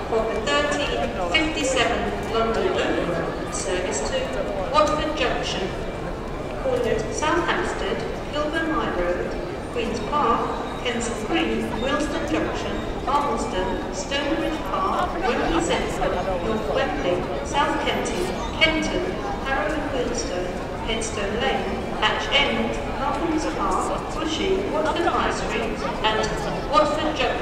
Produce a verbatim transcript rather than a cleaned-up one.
for the thirteen fifty-seven London Overground service to Watford Junction, Cornet, Southampstead, Kilburn High Road, Queen's Park, Kensal Green, Wilston Junction, Armleston, Stonebridge Park, Wembley Central, North Wembley, South Kenton, Kenton, Harrow and Wealdstone, Headstone Lane, Hatch End, Malcolm's Park, Bushy, Watford High Street, and Watford Junction.